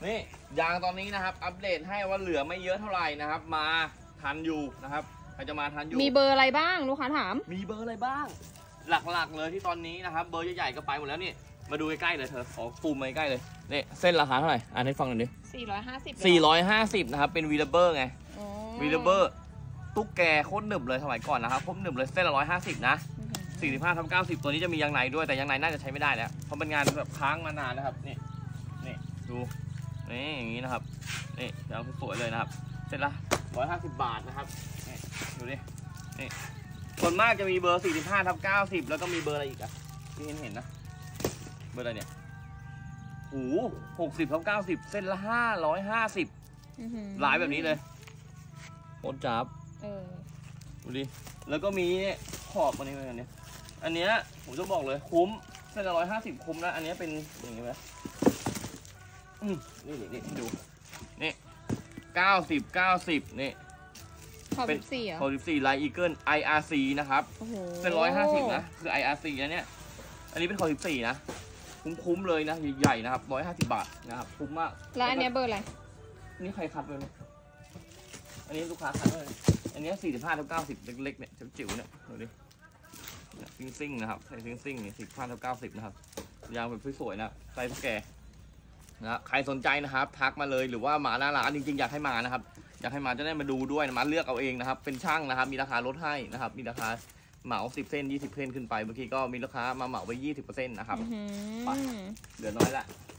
นี่ยางตอนนี้นะครับอัปเดตให้ว่าเหลือไม่เยอะเท่าไหร่นะครับมาทันอยู่นะครับใครจะมาทันอยู่มีเบอร์อะไรบ้างลูกค้าถามมีเบอร์อะไรบ้าง หลักๆเลยที่ตอนนี้นะครับเบอร์ใหญ่ๆก็ไปหมดแล้วนี่มาดูใกล้ๆเลยเธอขอฟูมมาใกล้ๆเลยนี่เส้นราคาเท่าไหร่อ่านให้ฟังหน่อยดิ450นะครับเป็นวีลเบอร์ไงวีลเบอร์ตุ๊กแกโคตรหนึบเลยสมัยก่อนนะครับโคตรหนึบเลยเส้นละ150นะ45/90ตัวนี้จะมียางในด้วยแต่ยางในน่าจะใช้ไม่ได้แล้วเพราะเป็นงานแบบค้างมานานนะครับนี่ดูนี่อย่างนี้นะครับนี่ยางสวยเลยนะครับเส้นละ150 บาทนะครับนี่ดูดินี่ส่วนมากจะมีเบอร์45/90แล้วก็มีเบอร์อะไรอีกอะที่เห็นนะเบอร์อะไรเนี่ยหู60/90เส้นละ550หลายแบบนี้เลยโคตรจับดูดิแล้วก็มีเนี่ยขอบอันนี้เหมือนกันเนี่ยอันเนี้ยผมจะบอกเลยคุ้มเส้นละ150คุ้มนะอันนี้เป็นอย่างนี้ไหมนี่ดูนี่90นี่เป็น 14 ลายอีเกิล IRC นะครับเส้น150นะคือ IRC นะเนี่ยอันนี้เป็น14นะคุ้มเลยนะใหญ่ๆนะครับ150 บาทนะครับคุ้มมากแล้วอันนี้เบอร์อะไรนี่ใครคัดเลยอันนี้ลูกค้าคัดเลยอันนี้45/90เล็กๆเนี่ยจิ๋วๆเนี่ยดูดิซิ่งๆนะครับใส่ซิ่งๆนี่45/90นะครับยางแบบสวยๆนะใส่พวกแกนะใครสนใจนะครับทักมาเลยหรือว่ามาหน้าร้านจริงๆอยากให้มานะครับอยากให้มาจะได้มาดูด้วยมาเลือกเอาเองนะครับเป็นช่างนะครับมีราคาลดให้นะครับมีราคาเหมา10 เส้น20 เส้นขึ้นไปบางทีก็มีลูกค้ามาเหมาไว้20%นะครับไปเหลือน้อยละ